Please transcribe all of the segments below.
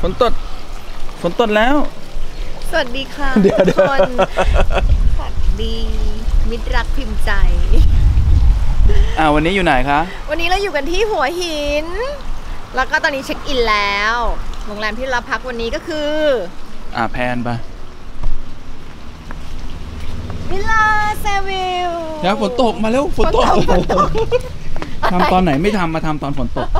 นตดแล้วสวัสดีค่ะทุกคนสวัสดีมิตรรักพิมพ์ใจวันนี้อยู่ไหนคะวันนี้เราอยู่กันที่หัวหินแล้วก็ตอนนี้เช็คอินแล้วโรงแรมที่เราพักวันนี้ก็คือแพนปะวิลล่าเซวิลแล้วฝนตกมาแล้วฝนตกทำตอนไหนไม่ทำมาทำตอนฝนตก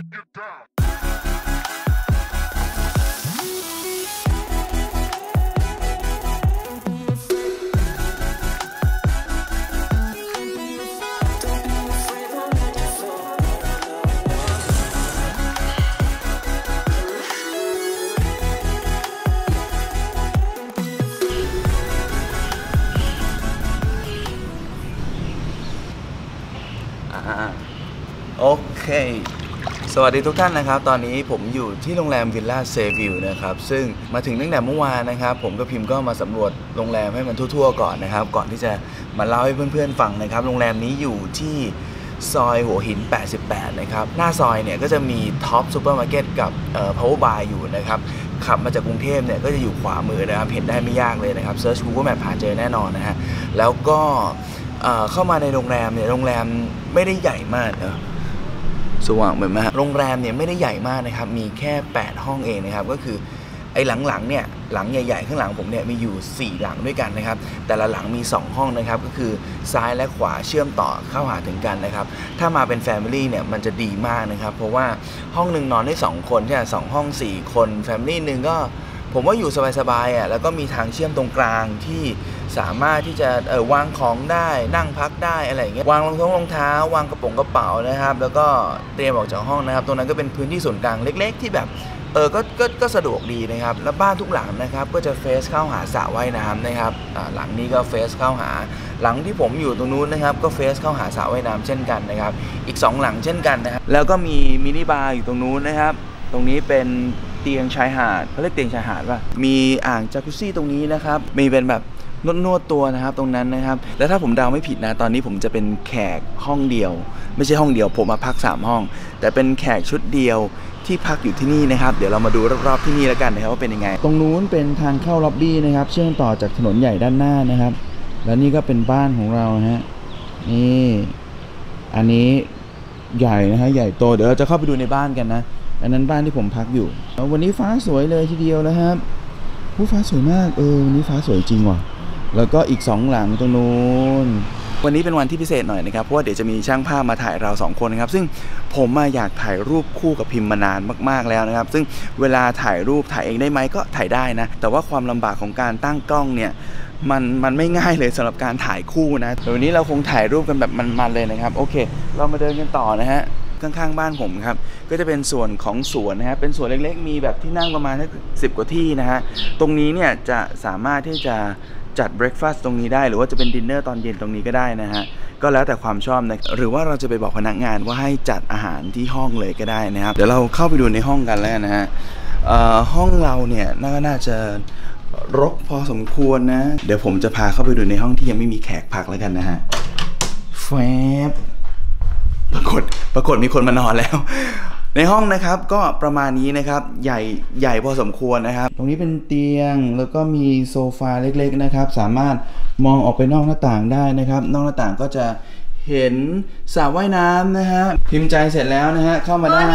โอเคสวัสดีทุกท่านนะครับตอนนี้ผมอยู่ที่โรงแรมวิลล่าเซวิลนะครับซึ่งมาถึงตั้งแต่เมื่อวานนะครับผมกับพิมพ์ก็มาสำรวจโรงแรมให้มันทั่วๆก่อนนะครับก่อนที่จะมาเล่าให้เพื่อนๆฟังนะครับโรงแรมนี้อยู่ที่ซอยหัวหิน88นะครับหน้าซอยเนี่ยก็จะมีท็อปซูเปอร์มาร์เก็ตกับพาวเวอร์บาร์อยู่นะครับขับมาจากกรุงเทพเนี่ยก็จะอยู่ขวามือนะครับเห็นได้ไม่ยากเลยนะครับเซิร์ช Google Map หาเจอแน่นอนนะฮะแล้วก็เข้ามาในโรงแรมเนี่ยโรงแรมไม่ได้ใหญ่มากสว่างเหมือนมาโรงแรมเนี่ยไม่ได้ใหญ่มากนะครับมีแค่8ห้องเองนะครับก็คือไอ้หลังๆเนี่ยหลังใหญ่ๆข้างหลังผมเนี่ยมีอยู่4หลังด้วยกันนะครับแต่ละหลังมี2ห้องนะครับก็คือซ้ายและขวาเชื่อมต่อเข้าหาถึงกันนะครับถ้ามาเป็น Family เนี่ยมันจะดีมากนะครับเพราะว่าห้องหนึ่งนอนได้2คนใช่ไหม2ห้อง4คน Family หนึ่งก็ผมว่าอยู่สบายๆแล้วก็มีทางเชื่อมตรงกลางที่สามารถที่จะวางของได้นั่งพักได้อะไรอย่างเงี้ยวางรองเท้าวางกระเป๋านะครับแล้วก็เตรียมออกจากห้องนะครับตรงนั้นก็เป็นพื้นที่ส่วนกลางเล็กๆที่แบบก็สะดวกดีนะครับแล้วบ้านทุกหลังนะครับก็จะเฟซเข้าหาสระว่ายน้ำนะครับหลังนี้ก็เฟซเข้าหาหลังที่ผมอยู่ตรงนู้นนะครับก็เฟซเข้าหาสระว่ายน้ำเช่นกันนะครับอีก2หลังเช่นกันนะครับแล้วก็มีมินิบาร์อยู่ตรงนู้นนะครับตรงนี้เป็นเตียงชายหาดเขาเรียกเตียงชายหาดป่ะมีอ่างจากุซซี่ตรงนี้นะครับมีเป็นแบบนวดตัวนะครับตรงนั้นนะครับแล้วถ้าผมเดาไม่ผิดนะตอนนี้ผมจะเป็นแขกห้องเดียวไม่ใช่ห้องเดียวผมมาพัก3ห้องแต่เป็นแขกชุดเดียวที่พักอยู่ที่นี่นะครับเดี๋ยวเรามาดูรอบๆที่นี่แล้วกันนะครับว่าเป็นยังไงตรงนู้นเป็นทางเข้าล็อบบี้นะครับเชื่อมต่อจากถนนใหญ่ด้านหน้านะครับแล้วนี่ก็เป็นบ้านของเราฮะนี่อันนี้ใหญ่นะฮะใหญ่โตเดี๋ยวเราจะเข้าไปดูในบ้านกันนะอันนั้นบ้านที่ผมพักอยู่วันนี้ฟ้าสวยเลยทีเดียวนะครับฟ้าสวยมากวันนี้ฟ้าสวยจริงว่ะแล้วก็อีก2หลังตรงนู้นวันนี้เป็นวันที่พิเศษหน่อยนะครับเพราะว่าเดี๋ยวจะมีช่างภาพมาถ่ายเรา2คนนะครับซึ่งผมอยากถ่ายรูปคู่กับพิมพ์มานานมากๆแล้วนะครับซึ่งเวลาถ่ายรูปถ่ายเองได้ไหมก็ถ่ายได้นะแต่ว่าความลำบากของการตั้งกล้องเนี่ยมันไม่ง่ายเลยสำหรับการถ่ายคู่นะแต่วันนี้เราคงถ่ายรูปกันแบบมันเลยนะครับโอเคเรามาเดินกันต่อนะฮะข้างๆบ้านผมครับก็จะเป็นส่วนของสวนนะฮะเป็นสวนเล็กๆมีแบบที่นั่งประมาณ10กว่าที่นะฮะตรงนี้เนี่ยจะสามารถที่จะจัดเบรคฟาสต์ตรงนี้ได้หรือว่าจะเป็นดินเนอร์ตอนเย็นตรงนี้ก็ได้นะฮะก็แล้วแต่ความชอบนะหรือว่าเราจะไปบอกพนักงานว่าให้จัดอาหารที่ห้องเลยก็ได้นะครับเดี๋ยวเราเข้าไปดูในห้องกันแล้วนะฮะห้องเราเนี่ยน่าจะรกพอสมควรนะเดี๋ยวผมจะพาเข้าไปดูในห้องที่ยังไม่มีแขกพักแล้วกันนะฮะแฟบปรากฏมีคนมานอนแล้วในห้องนะครับก็ประมาณนี้นะครับใหญ่พอสมควรนะครับตรงนี้เป็นเตียงแล้วก็มีโซฟาเล็กๆนะครับสามารถมองออกไปนอกหน้าต่างได้นะครับนอกหน้าต่างก็จะเห็นสระว่ายน้ำนะฮะพิมพ์ใจเสร็จแล้วนะฮะเข้ามาได้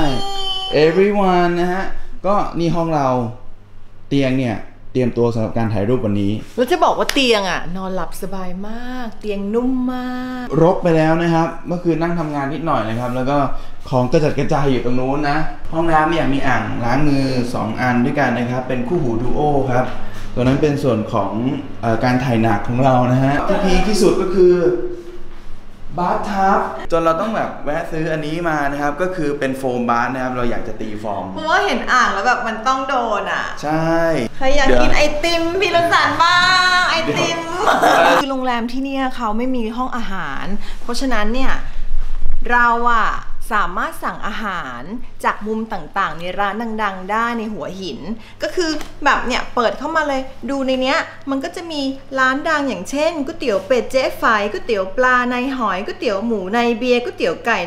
everyone นะฮะก็นี่ห้องเราเตียงเนี่ยเตรียมตัวสำหรับการถ่ายรูปวันนี้เราจะบอกว่าเตียงนอนหลับสบายมากเตียงนุ่มมากรกไปแล้วนะครับเมื่อคืนนั่งทำงานนิดหน่อยนะครับแล้วก็ของกระจัดกระจายอยู่ตรงนู้นนะห้องน้ำเนี่ยมีอ่างล้างมือ2อันด้วยกันนะครับเป็นคู่หูดูโอครับตัวนั้นเป็นส่วนของการถ่ายหนักของเรานะฮะที่พีคที่สุดก็คือบาร์ทับจนเราต้องแบบแวะซื้ออันนี้มานะครับก็คือเป็นโฟมบาร์นะครับเราอยากจะตีฟองเพราะว่าเห็นอ่างแล้วแบบมันต้องโดนใช่ใครอยากกินไอติมพี่รสานบ้างไอติมคือโรงแรมที่นี่เขาไม่มีห้องอาหารเพราะฉะนั้นเนี่ยเราสามารถสั่งอาหารจากมุมต่างๆในร้านดังๆได้ในหัวหินก็คือแบบเนี่ยเปิดเข้ามาเลยดูในเนี้ยมันก็จะมีร้านดังอย่างเช่นก๋วยเตี๋ยวเป็ดเจ๊ไฝก๋วยเตี๋ยวปลาในหอยก๋วยเตี๋ยวหมูในเบียร์ก๋วยเตี๋ยวไก่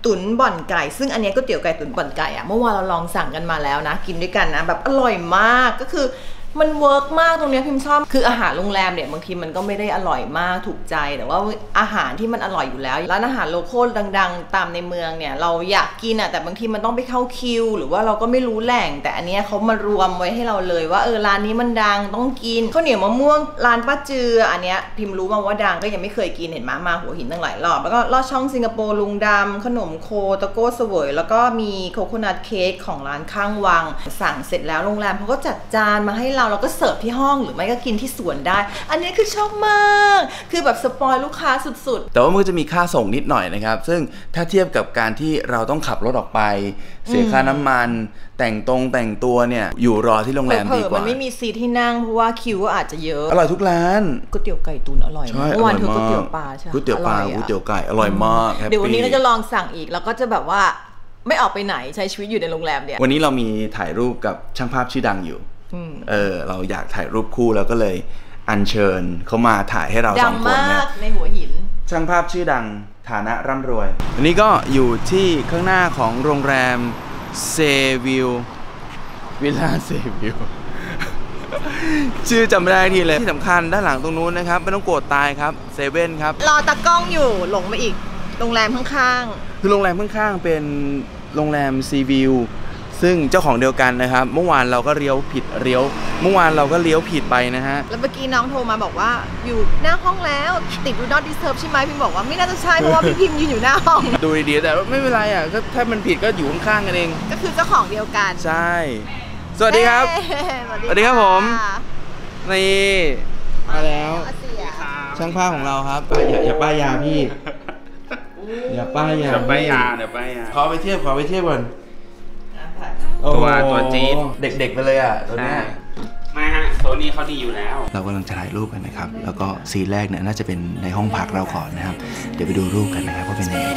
ตุ๋นบ่อนไก่ซึ่งอันนี้ก๋วยเตี๋ยวไก่ตุ๋นบ่อนไก่อะเมื่อวานเราลองสั่งกันมาแล้วนะกินด้วยกันนะแบบอร่อยมากก็คือมันเวิร์กมากตรงนี้พิมพ์ชอบคืออาหารโรงแรมเนี่ยบางทีมันก็ไม่ได้อร่อยมากถูกใจแต่ว่าอาหารที่มันอร่อยอยู่แล้วร้านอาหารโลคอลดังๆตามในเมืองเนี่ยเราอยากกินอะแต่บางทีมันต้องไปเข้าคิวหรือว่าเราก็ไม่รู้แหล่งแต่อันนี้เขามารวมไว้ให้เราเลยว่าร้านนี้มันดังต้องกินข้าวเหนียวมะม่วงร้านป้าจืออันเนี้ยพิมพ์รู้มาว่าดังก็ยังไม่เคยกินเห็นมาหัวหินตั้งหลายรอบแล้วก็ลอดช่องสิงคโปร์ลุงดำขนมโคตะโก้เสวยแล้วก็มีโคโคนัทเค้กของร้านข้างวังสั่งเสร็จแล้วโรงแรมเขาก็จัดจานมาให้เราก็เสิร์ฟที่ห้องหรือไม่ก็กินที่สวนได้อันนี้คือชอบมากคือแบบสปอยลูกค้าสุดๆแต่ว่ามันก็จะมีค่าส่งนิดหน่อยนะครับซึ่งถ้าเทียบกับการที่เราต้องขับรถออกไปเสียค่าน้ำมันแต่งตัวเนี่ยอยู่รอที่โรงแรมดีกว่ามันไม่มีซีทที่นั่งเพราะว่าคิวก็อาจจะเยอะอร่อยทุกร้านก๋วยเตี๋ยวไก่ตุ๋นอร่อยเมื่อวานคือก๋วยเตี๋ยวปลาใช่ก๋วยเตี๋ยวปลาก๋วยเตี๋ยวไก่อร่อยมากเดี๋ยววันนี้เราจะลองสั่งอีกแล้วก็จะแบบว่าไม่ออกไปไหนใช้ชีวิตอยู่ในโรงแรมเนี่ยวันนี้เรามีถ่ายรูปกับช่างภาพชื่อดังอยู่เราอยากถ่ายรูปคู่แล้วก็เลยอัญเชิญเขามาถ่ายให้เราสองคนเนี่ยในหัวหินช่างภาพชื่อดังฐานะร่ำรวยวันนี้ก็อยู่ที่ข้างหน้าของโรงแรมเซวิลวิลล่าเซวิลชื่อจำไม่ได้ทีเลยที่สำคัญด้านหลังตรงนู้นนะครับไม่ต้องโกรธตายครับเซเว่นครับรอตากล้องอยู่หลงมาอีกโรงแรมข้างๆคือโรงแรมข้างๆเป็นโรงแรมซีวิลซึ่งเจ้าของเดียวกันนะครับเมื่อวานเราก็เลี้ยวผิดไปนะฮะแล้วเมื่อกี้น้องโทรมาบอกว่าอยู่หน้าห้องแล้วติด Do Not Disturb ใช่ไหมพิมบอกว่าไม่น่าจะใช่เพราะว่าพี่พิมยืนอยู่หน้าห้องดูดีๆแต่ไม่เป็นไรอ่ะก็ถ้ามันผิดก็อยู่ข้างๆกันเองก็คือเจ้าของเดียวกันใช่สวัสดีครับสวัสดีครับผมนี่มาแล้วช่างภาพของเราครับอย่าป้ายยาพี่อย่าป้ายยาเดี๋ยวป้ายยาขอไปเทียบก่อนตัวจี๊ดเด็กๆไปเลยอ่ะตัวนี้ไม่ฮะตัวนี้เขาดีอยู่แล้วเรากำลังจะถ่ายรูปกันนะครับแล้วก็ซีนแรกเนี่ยน่าจะเป็นในห้องพักเราก่อนนะครับเดี๋ยวไปดูรูปกันนะครับว่าเป็นยังไง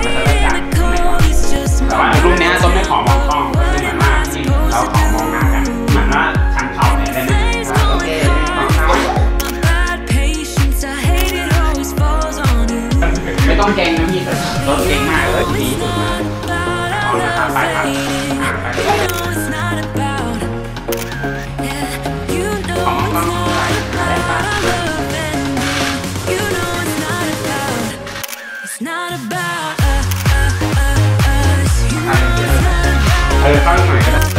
แต่ว่ารูปนี้ต้นไม่ขอมองกล้องคือเหมือนว่าเราขอมองหน้ากันเหมือนว่าชันเข่าเนี่ยได้ไหมโอเคไม่ต้องเก่งนะพี่รถเก่งมากเลยดีสุดมากเอาละครับไปครับเข้าหน่อยก็ได้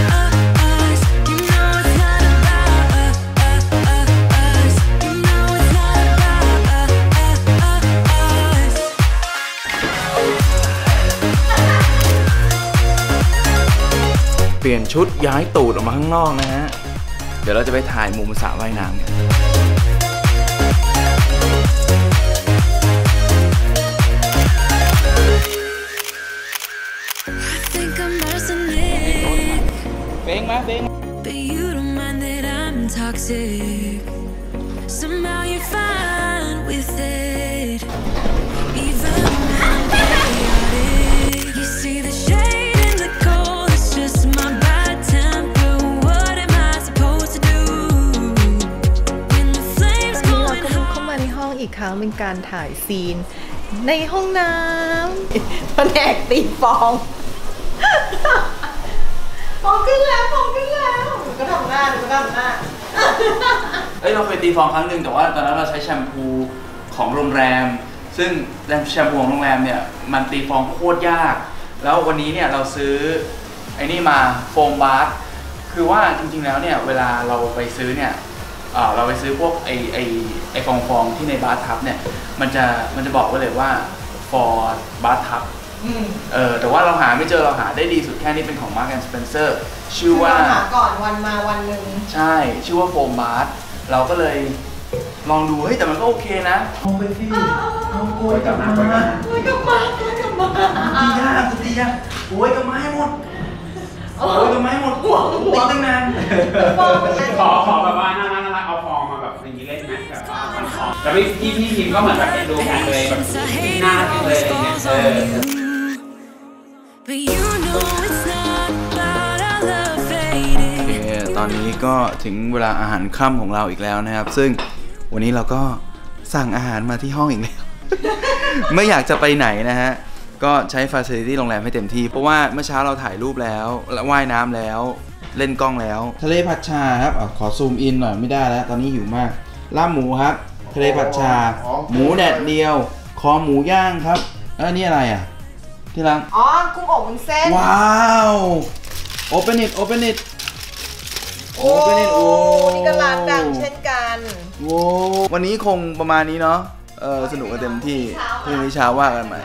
เปลี่ยนชุดย้ายตูดออกมาข้างนอกนะฮะเดี๋ยวเราจะไปถ่ายมุมสระว่ายน้ำกัน But you don't mind that I'm toxic. Somehow you're fine with it. Even when I'm chaotic. You see the shade in the cold. It's just my bad temper. What am I supposed to do? When the flames going high. เข้ามาในห้องอีกครั้งเป็นการถ่ายซีนในห้องน้ำแผนกตีฟองขึ้นแล้วก็ทำหน้าเราเคยตีฟองครั้งหนึ่งแต่ว่าตอนนั้นเราใช้แชมพูของโรงแรมซึ่งแชมพูของโรงแรมเนี่ยมันตีฟองโคตรยากแล้ววันนี้เนี่ยเราซื้อไอ้นี่มาโฟมบาร์คือว่าจริงๆแล้วเนี่ยเวลาเราไปซื้อเนี่ยเราไปซื้อพวกไอฟองที่ในบาร์ทับเนี่ยมันจะบอกไว้เลยว่า for บาร์ทับแต่ว่าเราหาไม่เจอเราหาได้ดีสุดแค่นี้เป็นของ Marks & Spencer ชื่อว่าหาก่อนวันมาวันหนึ่งใช่ชื่อว่าโฟมบาร์เราก็เลยลองดูเฮ้ยแต่มันก็โอเคนะเอาไปสิเอาโวยกลับมาตียากโวยกลับมาให้หมดห่วงตีตั้งนานขอแบบว่าน่ารักเอาฟองมาแบบอย่างนี้เล่นไหมแบบมันฟองแล้วพี่พิมก็เหมือนแบบดูแผนเลยแบบหน้าเลยอย่างเงี้ยตอนนี้ก็ถึงเวลาอาหารค่ำของเราอีกแล้วนะครับซึ่งวันนี้เราก็สั่งอาหารมาที่ห้องอีกแล้ว ไม่อยากจะไปไหนนะฮะก็ใช้ฟาซิลิตี้โรงแรมให้เต็มที่เพราะว่าเมื่อเช้าเราถ่ายรูปแล้วว่ายน้ำแล้วเล่นกล้องแล้วทะเลผัดชาครับขอซูมอินหน่อยไม่ได้แล้วตอนนี้หิวมากลาบหมูครับทะเลผัดชาหมูแดดเดียวคอหมูย่างครับนี่อะไรอ่ะที่รักอ๋อกุ้งอบวุ้นเส้นว้าวโอเปนอิทโอเปนอิทโอ้นี่ก็ร้านดังเช่นกันโว้วันนี้คงประมาณนี้เนาะสนุกกันเต็มที่พรุ่งนี้เช้าว่ากันใหม่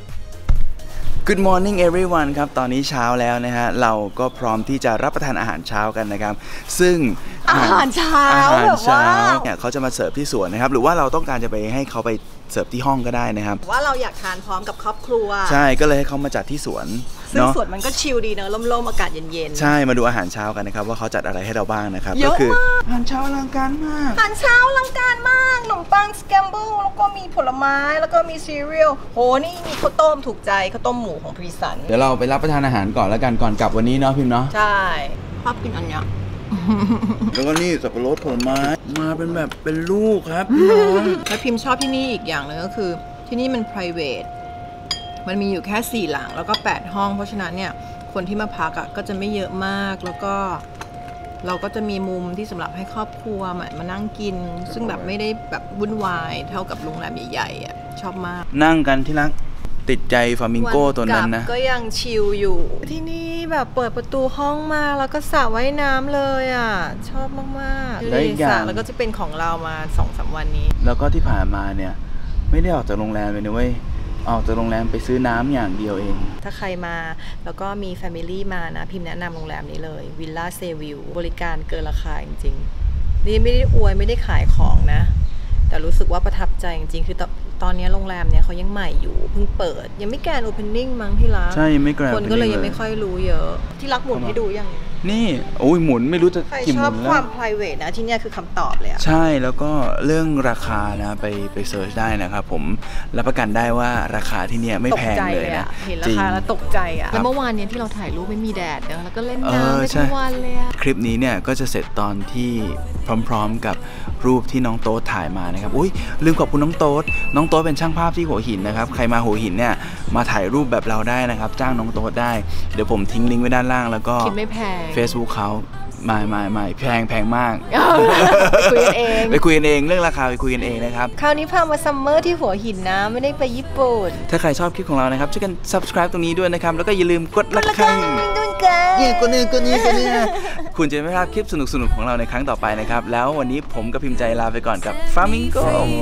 Good morning everyone ครับตอนนี้เช้าแล้วนะฮะเราก็พร้อมที่จะรับประทานอาหารเช้ากันนะครับซึ่งอาหารเช้าแบบว่าเนี่ยเขาจะมาเสิร์ฟที่สวนนะครับหรือว่าเราต้องการจะไปให้เขาไปเสิร์ฟที่ห้องก็ได้นะครับว่าเราอยากทานพร้อมกับครอบครัวใช่ก็เลยให้เขามาจัดที่สวนซึ่งสวนมันก็ชิลดีเนอะร่มๆอากาศเย็นๆใช่มาดูอาหารเช้ากันนะครับว่าเขาจัดอะไรให้เราบ้างนะครับก็คืออาหารเช้าอลังการมากอาหารเช้าอลังการมากขนมปังสแคมเบิลแล้วก็มีผลไม้แล้วก็มีซีเรียลโหนี่มีข้าวต้มถูกใจข้าวต้มหมูของพรีสันเดี๋ยวเราไปรับประทานอาหารก่อนแล้วกันก่อนกลับวันนี้เนาะพิมพ์เนาะใช่ชอบกินอันเนี้ยแล้วก็นี่สับปะรดผลไม้มาเป็นแบบเป็นลูกครับแล้วพิมพ์ชอบที่นี่อีกอย่างนึงก็คือที่นี่มัน private มันมีอยู่แค่4หลังแล้วก็8ห้องเพราะฉะนั้นเนี่ยคนที่มาพักก็จะไม่เยอะมากแล้วก็เราก็จะมีมุมที่สำหรับให้ครอบครัวมานั่งกินซึ่งแบบไม่ได้แบบวุ่นวายเท่ากับโรงแรมใหญ่ๆชอบมากนั่งกันที่รักติดใจฟามิงโก้ตัวนั้นนะก็ยังชิลอยู่ที่นี่แบบเปิดประตูห้องมาแล้วก็สระว่ายน้ำเลยชอบมากๆเลยสระแล้วก็จะเป็นของเรามา 2-3 วันนี้แล้วก็ที่ผ่านมาเนี่ยไม่ได้ออกจากโรงแรมเลยนะเว้ยออกจากโรงแรมไปซื้อน้ำอย่างเดียวเองถ้าใครมาแล้วก็มีแฟมิลี่มานะพิมพ์แนะนำโรงแรมนี้เลยวิลล่าเซวิวบริการเกินราคาจริงๆนี่ไม่ได้อวยไม่ได้ขายของนะแต่รู้สึกว่าประทับใจจริงๆคือตอนนี้โรงแรมเนี่ยเขายังใหม่อยู่เพิ่งเปิดยังไม่แกรนด์โอเพนนิ่งมั้งที่รักใช่ยังไม่แกรนด์คนก็เลยยังไม่ค่อยรู้เยอะที่รักหมุนให้ดูยังนี่โอ้ยหมุนไม่รู้จะกี่หมุนแล้วชอบความ private นะที่นี่คือคำตอบเลยใช่แล้วก็เรื่องราคานะไปเซิร์ชได้นะครับผมรับประกันได้ว่าราคาที่นี่ไม่แพงเลยนะเห็นราคาแล้วตกใจแล้วเมื่อวานเนี่ยที่เราถ่ายรูปไม่มีแดดเนอะแล้วก็เล่นน้ำไปทั้งวันเลยคลิปนี้เนี่ยก็จะเสร็จตอนที่พร้อมๆกับรูปที่น้องโต๊ดถ่ายมานะครับอุ้ยลืมขอบคุณน้องโต๊ดเป็นช่างภาพที่หัวหินนะครับใครมาหัวหินเนี่ยมาถ่ายรูปแบบเราได้นะครับจ้างน้องโต๊ดได้เดี๋ยวผมทิ้งลิงก์ไว้ด้านล่างแล้วก็คิดไม่แพง Facebook เขาไม่แพงมากคุยกันเองไปคุยกันเองเรื่องราคาไปคุยกันเองนะครับคราวนี้พามาซัมเมอร์ที่หัวหินนะไม่ได้ไปญี่ปุ่นถ้าใครชอบคลิปของเรานะครับช่วยกัน subscribe ตรงนี้ด้วยนะครับแล้วก็อย่าลืมกดระฆังด้วยกันกดนี่คุณจะไม่พลาดคลิปสนุกๆของเราในครั้งต่อไปนะครับแล้ววันนี้ผมกับพิมพ์ใจลาไปก่อนกับ Flamingo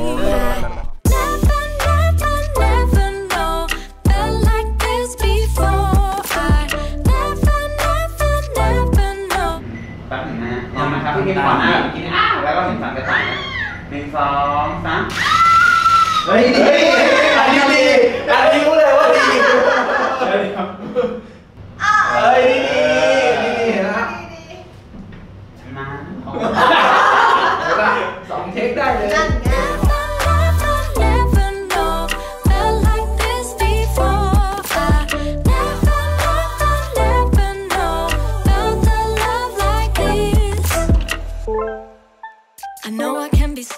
พี่พิมพ์ก่อนนะกินแล้วก็ถึงสั่งกระต่ายนะ1 2 3เฮ้ยอันนี้รู้เลยว่าดี